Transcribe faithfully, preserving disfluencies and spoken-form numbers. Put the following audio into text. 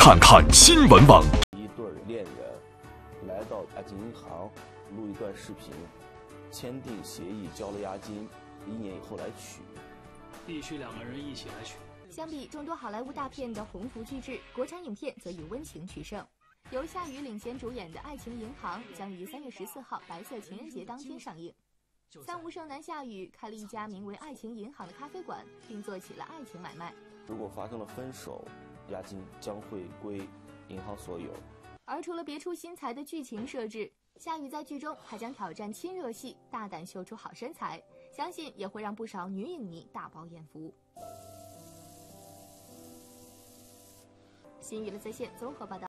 看看新闻网。 一对恋人来到爱情银行录一段视频，签订协议，交了押金，一年以后来取。 必须两个人一起来取。 相比众多好莱坞大片的鸿福巨制，国产影片则以温情取胜。由夏雨领衔主演的《爱情银行》将于三月十四号白色情人节当天上映。三无剩男夏雨开了一家名为“爱情银行”的咖啡馆，并做起了爱情买卖。 如果发生了分手，押金将会归银行所有。 而除了别出心裁的剧情设置，夏雨在剧中还将挑战亲热戏，大胆秀出好身材，相信也会让不少女影迷大饱眼福。新娱乐在线综合报道。